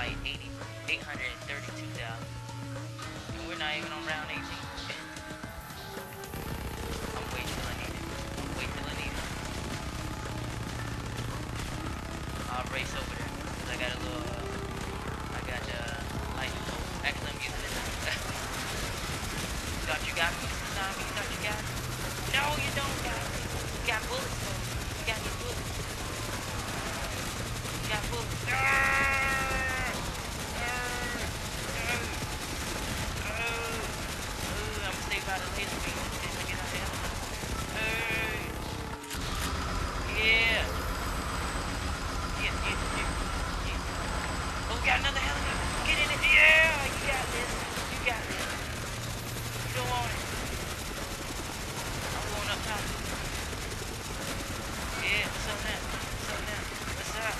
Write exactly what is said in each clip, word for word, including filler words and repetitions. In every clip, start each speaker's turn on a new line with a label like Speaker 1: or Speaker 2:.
Speaker 1: like eighty, eight hundred thirty-two thousand. And we're not even on round eighteen. I'm waiting till I need it. I'm waiting till I need it. I'll race over there. Cause I got a little, uh, I got the uh, lightning bolt. Actually, I'm using it now. You thought you got me this time? You thought you got me? No, you don't got me. You got bullets, though. You got me bullets. You got bullets. Arrgh! Arrgh! Arrgh! Arrgh! I'm gonna stay by the laser beam until I get out of hell. Arrgh! Yeah! Yeah, yeah, yeah, yeah. Oh, we got another helicopter. Get in it. Yeah! You got this. You got this. You don't want it. I'm going up top. Yeah, what's up now? What's up now? What's up?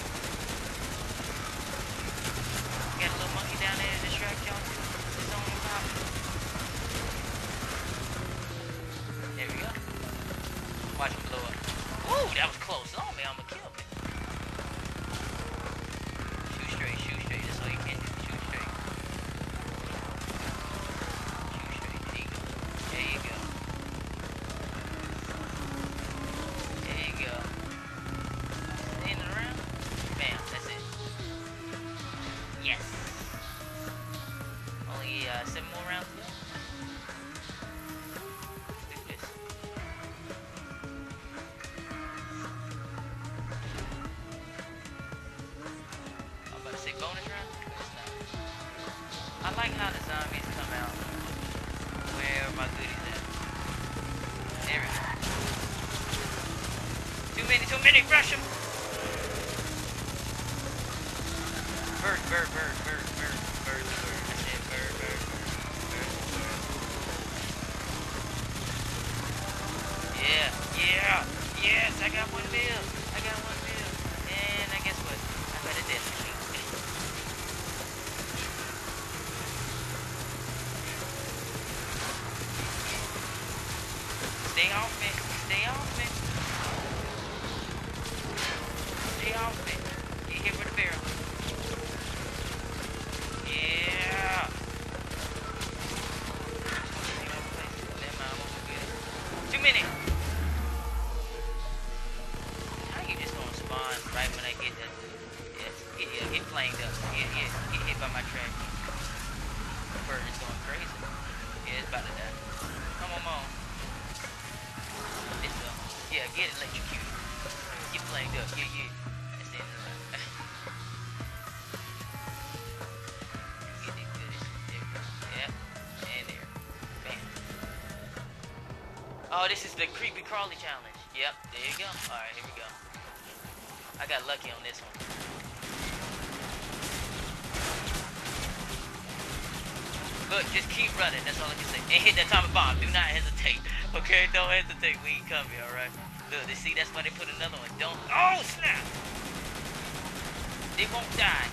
Speaker 1: Got a little monkey down there to distract y'all too. It's on the top. There we go. Watch him blow up. Ooh, that was close. Oh man, I'm gonna kill me. Shoot straight, shoot straight. That's all you can do. Shoot straight. Shoot straight. There you go. There you go. There you go. Standing around. Bam. That's it. Yes. Only uh, seven more rounds to go. Let's do this. I'm about to say bonus round, but it's not. I like how the zombies come out. Where are my goodies at? There we go. Too many, too many, rush them! Bird, bird, bird, bird, bird, bird, bird. I said bird, bird, bird, bird, bird. Yeah, yeah, yes, I got one meal. I got one meal. And I guess what? I got a death machine. Stay off me. Stay off me. Stay off me. Get hit with a barrel. Yeah. Too many. How you just gonna spawn right when I get that? Yeah, get, yeah, get flamed up. Yeah, yeah, get hit by my track. The bird is going crazy. Yeah, it's about to die. Come on, mom. This up. Yeah, get electrocuted. Get flamed up. Yeah, yeah. That's the end of the round. Get these goodies. There we go. Yep. And there. Bam. Oh, this is the creepy crawly challenge. Yep. There you go. Alright, here we go. I got lucky on this one. Look, just keep running. That's all I can say. And hit the atomic bomb. Do not hesitate. Okay? Don't hesitate when you come here, alright? Look, they see that's why they put another one. Don't. Oh, snap! They won't die.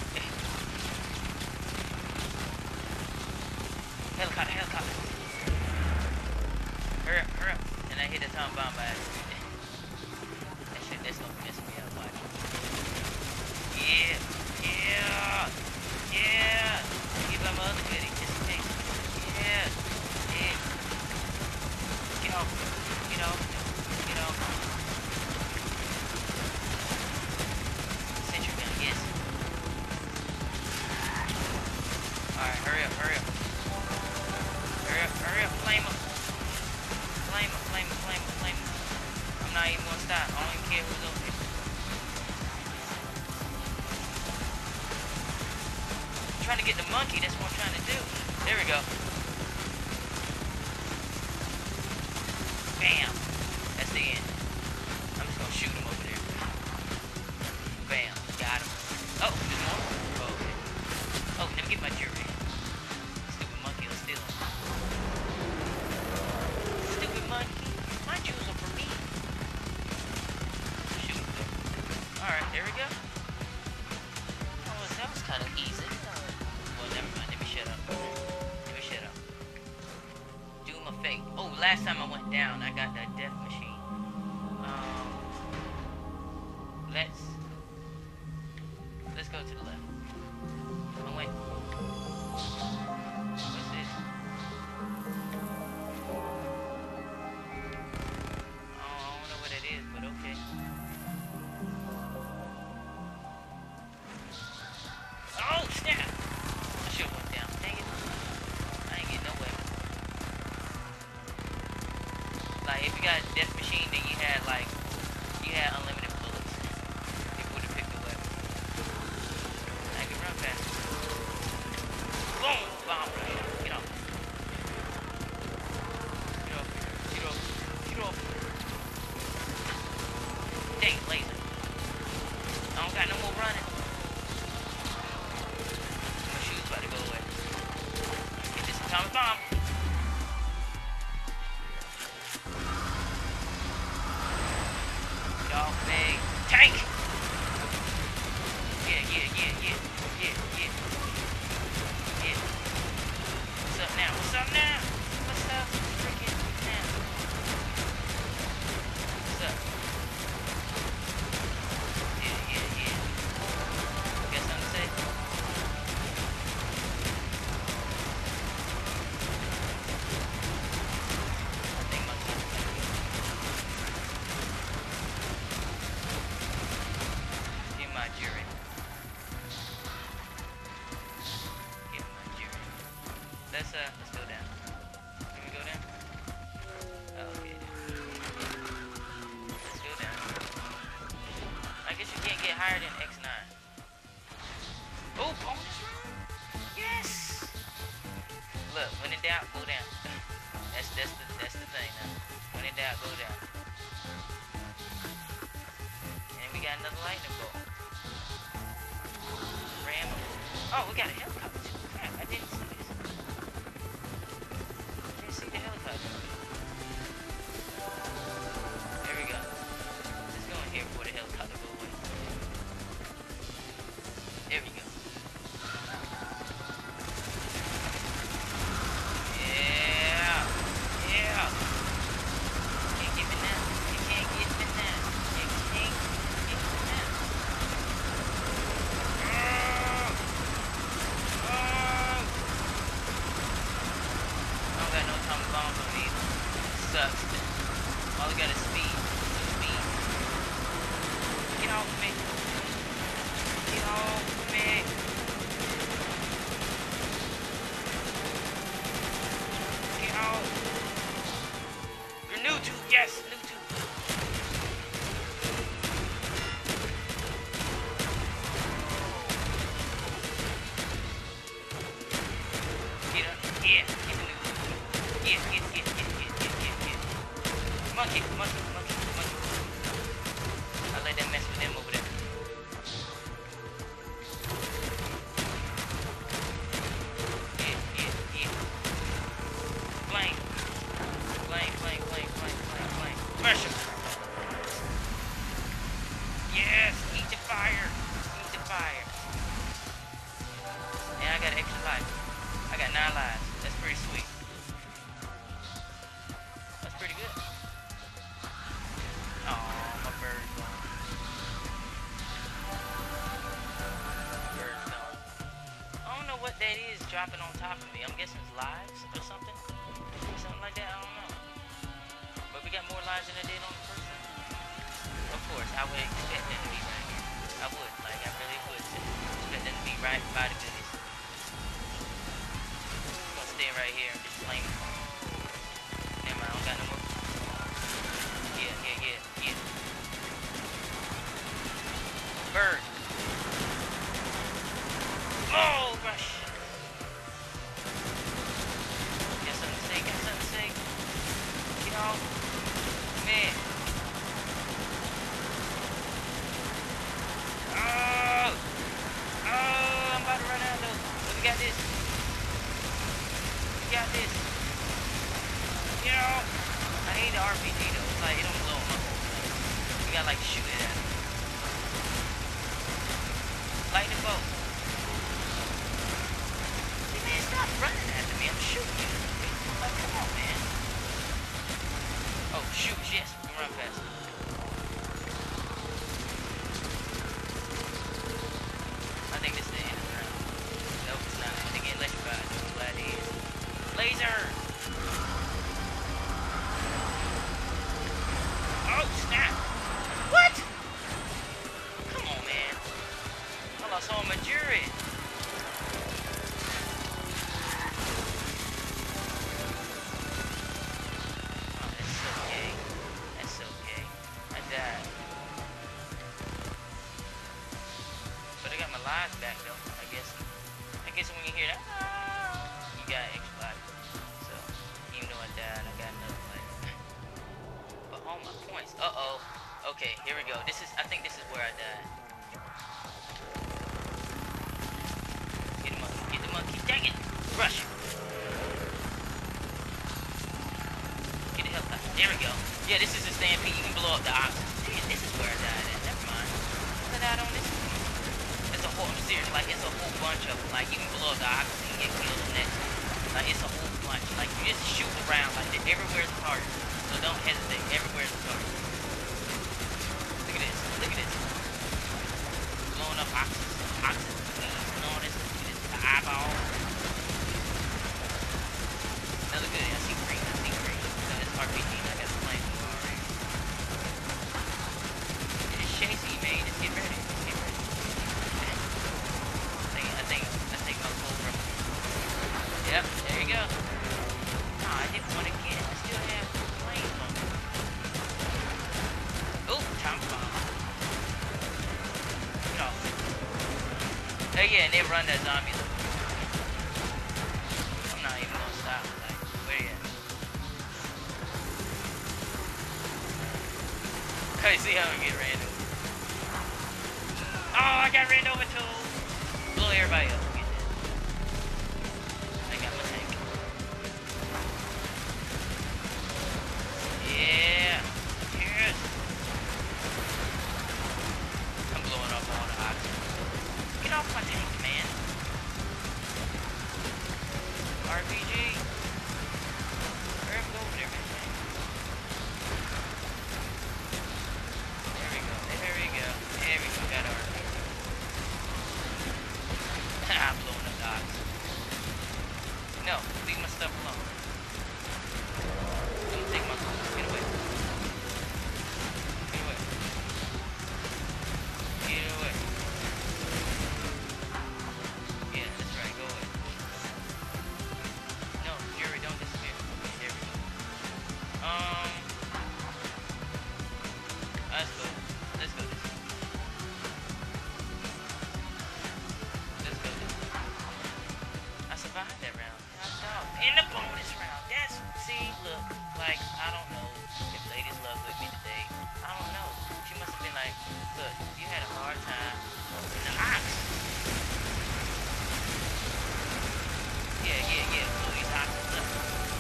Speaker 1: Helicopter, helicopter. Hurry up, hurry up. And I hit the atomic bomb by accident. That shit, that's gonna mess me up. Watch. Yeah, yeah, yeah. Give my other goodie. Just in case. Yeah, yeah. Get off. Get off. Get off. Sentry gun, yes. Alright, hurry up, hurry up. Hurry up, hurry up, flame up. Flame up, flame up, flame up, flame up. I'm not even gonna stop. I don't even care who's over here. I'm trying to get the monkey, that's what I'm trying to do. There we go. Bam. That's the end. I'm just gonna shoot him over there. Bam. Got him. Oh, there's more? Oh, okay. Oh, let me get my jewelry. Stupid monkey will steal him. Stupid monkey. My jewels are for me. Shoot him. Alright, there we go. Oh, that was kind of easy. Well, never mind. Let me shut up. Let me shut up. Doom of fate. Oh, last time I went down, I got that death machine. Um, let's let's go to the left. Oh wait. What's this? Oh, I don't know what it is, but okay. Oh snap! I should have went down. Dang it. I ain't getting no weapon. Like if you got a death machine, then you had like you had unlimited bullets. It would have picked the weapon. I can run fast. Boom! Bomb rush. Get off. Get off. Get off. Get off. Dang it, laser. I don't got no more running. My shoes about to go away. Get this atomic bomb. Dog bag. Tank! Yeah, yeah, yeah, yeah, yeah, yeah. Yeah. What's up now? What's up now? What's up? Freaking now. What's up? Yeah, yeah, yeah. Got something to say? I think my son's like get my jury. Get my jury. Let's uh let's go down. Can we go down? Oh, okay. Let's go down. I guess you can't get higher than X nine. Oh, bonus round? Yes! Look, when in doubt, go down. That's that's the that's the thing now. When in doubt, go down. And we got another lightning bolt. Ram. Oh, we got a helicopter too. Crap, I didn't see this. Didn't see the helicopter. There we go. Let's go in here before the helicopter go away. There we go. Yeah. Yeah. Can't get me now. You can't get me now. You can't get me now. Oh. Oh. I don't got no atomic bombs on me either. Sucks. All I got is speed. Speed. Get off me. Get off me. Get off. You're new to, yes, new to. Get up. Yeah, get the new. Get, get, get, get, get, get, get, get. Monkey, monkey, monkey, monkey. I let that mess with them over there. Yeah, yeah, yeah. Blank. Blank, blank, blank, blank, blank, blank. Pressure. Yes, eat the fire. Eat the fire. And I got extra life. I got nine lives. That's pretty sweet. That's pretty good. Oh, my bird's gone. Bird's gone. I don't know what that is dropping on top of me. I'm guessing it's lives or something. Something like that. I don't know. But we got more lives than I did on the first time. Of course, I would expect them to be right here. I would. Like, I really would expect them to be right by the goodies. I'm gonna stay right here and just flame it. Never mind, I don't got no more. Yeah, yeah, yeah, yeah. Bird. Oh, rush. Got something to say, got something to say. Get off. Man. Oh. Oh, I'm about to run out though. But we got this. We got this. You know, I hate the R P G though. It's like, it don't blow up my whole thing. You gotta like shoot it at it. so I'm a jury. Oh, that's so gay. That's so gay. I died. But I got my lives back though, I guess. I guess when you hear that, ah, you got extra life. So, even though I died, I got another life. But all my points. Uh-oh. Okay, here we go. This is, I think this is where I died. Get the monkey, get the monkey. Dang it! Rush! Get the hell out. There we go. Yeah, this is the stampede. You can blow up the oxygen. Damn, this is where I died at. Never mind. I died on this one. It's a whole, I'm serious, like, it's a whole bunch of them. Like, you can blow up the oxygen and get killed on next. Like, it's a whole bunch. Like, you just shoot around. Like, everywhere's a target. So don't hesitate. Everywhere's a target. Look at this. Look at this. Blowing up oxygen. Oxygen. And all this. Look at this. The eyeball. Another good. I see green. I see green. So it's R P G. I got the plane already. It's chasing you, man. Just get ready. Just get ready. I think, I think, I think my Cobra. Yep, there you go. Oh, I didn't want to get it. I still have planes on me. Oh, time bomb. Get off. Oh yeah, and they run that zombie. I'm not even gonna stop. Like, where you at? Okay, see how I get ran over. Oh, I got ran over too. Blow everybody up. Get that. I got my tank. Yeah. Yes. I'm blowing up all the oxygen. Get off my tank, man. R P G. Hurry up, go over there, man. There we go. There we go. There we go. Got our R P G. I'm blowing up the oxygen. No, leave my stuff alone. Don't take my stuff. Get away. Get away. Get away. Yeah, that's right. Go away. No, Jerry, don't disappear. Okay, there we go. Um, let's go. Let's go this way. Let's go this way. I survived that round. In the bonus round. That's, see, look, like, I don't know if ladies love with me today. I don't know. She must have been like, look, you had a hard time in the ox. Yeah, yeah, yeah. Blow these oxes up.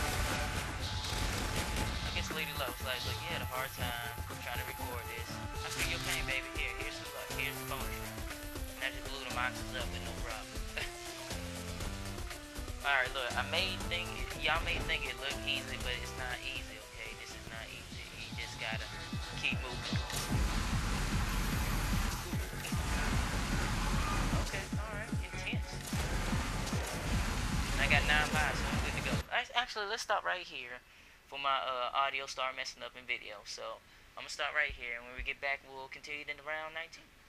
Speaker 1: I guess Lady Love was like, look, you had a hard time trying to record this. I feel your pain, baby. Here, here's some luck. Here's the bonus round. And I just blew the oxes up with no problem. Alright, look, I may think, y'all may think it look easy, but it's not easy, okay? This is not easy. You just gotta keep moving. Okay, alright, intense. I got nine lives, so I'm good to go. Actually, let's stop right here for my uh, audio start messing up in video. So, I'm gonna start right here, and when we get back, we'll continue into round nineteen.